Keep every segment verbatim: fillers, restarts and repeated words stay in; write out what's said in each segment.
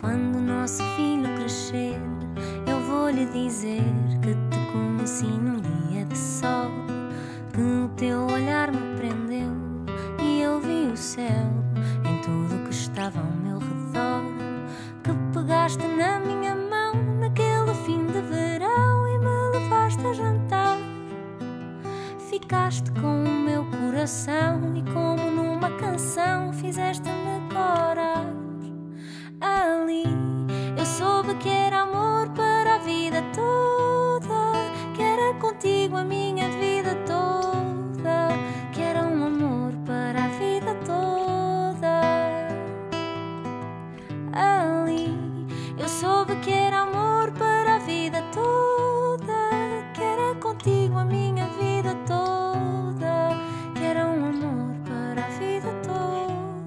Quando nosso filho crescer, eu vou lhe dizer que te conheci num dia de sol, que o teu olhar me prendeu e eu vi o céu em tudo que estava ao meu redor, que pegaste na minha mão naquele fim de verão e me levaste a jantar. Ficaste com o meu coração e como numa canção fizeste-me corar. Ali eu soube que era amor para a vida toda, que era contigo a minha vida toda, que era um amor para a vida toda. Ali eu soube que era amor para a vida toda, que era contigo a minha vida toda, que era um amor para a vida toda.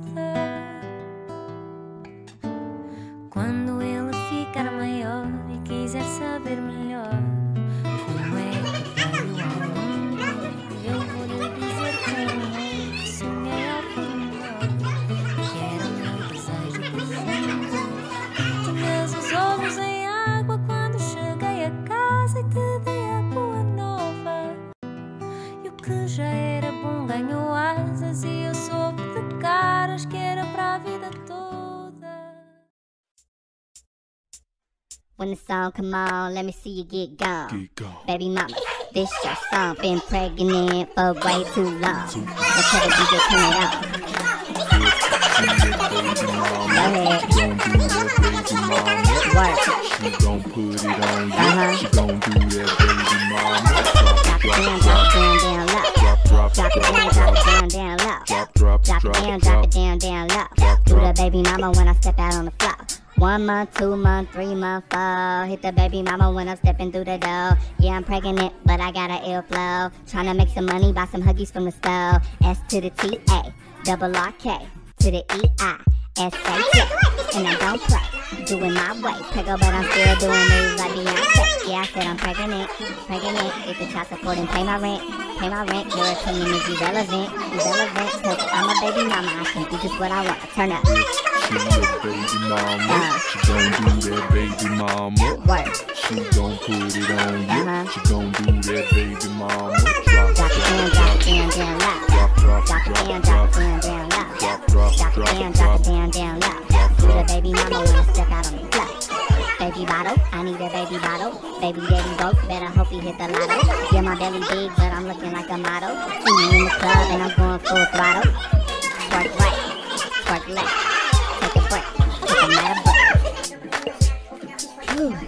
Quando ele ficar maior e quiser saber melhor como é que veio ao mundo, eu vou lhe dizer como que sonhei ao pormenor, que era o meu desejo profundo. Tinhas os olhos em água quando cheguei a casa e te dei a boa nova. E o que já era bom ganhou asas e eu soube de caras que era para a vida toda. When the song come on, let me see you get gone. Get gone. Baby mama, this your song. Been pregnant for way too long. Let's have a D J turn it on. Go ahead. Work. She gon' put it on you. Uh-huh. She gon' do that, baby mama. Drop it down, drop it down, down low. Drop, drop, Drop it down, drop it down, down low. drop, drop, Drop it down, drop it down, down low. Do the baby mama when I step out on the floor. One month, two month, three month, four. Hit the baby mama when I'm stepping through the door. Yeah, I'm pregnant, but I got an ill flow. Tryna make some money, buy some Huggies from the store. S to the T A, double R K, to the E I, S A J. And I don't play, doing my way. Preggo, but I'm still doing moves like Beyonce. Yeah, I said I'm pregnant, pregnant. Get the child support and pay my rent, pay my rent. Your opinion is irrelevant, irrelevant. Cause I'm a baby mama, I can do just what I want. Turn up. She a baby mama. She gon' do that, baby mama. Work. She gon' put it on you. Uh-huh. She gon' do that, baby mama. Drop, Drop it down, drop it down, down low. drop, drop, Drop it down, drop it down, down low. drop, drop, Drop it down, drop it down, down low. Do the baby mama when I step out on the floor. Baby bottle, I need a baby bottle. Baby daddy broke, better hope he hit the lotto. Yeah, my belly big, but I'm looking like a model. See me in the club and I'm going full throttle. Twerk right, twerk left. Take a break, take a matter break. Whew.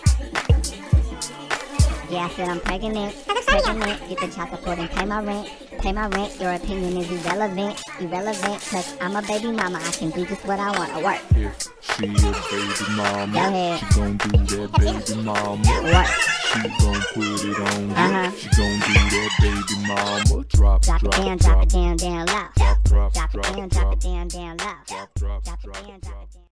Yeah, I said I'm pregnant, pregnant. Get the child support and pay my rent, pay my rent. Your opinion is irrelevant, irrelevant. Cause I'm a baby mama, I can do just what I want to work. If she a baby mama, Go ahead. she gon' do that, baby mama. Work. She gon' put it on you. Uh-huh. She gon' do that, baby mama. Drop, Drop drop, it down, drop, drop it down, down low. drop, drop, Drop it drop, down, drop drop, it down, down low. drop, drop, Drop it drop, down, drop drop. it down.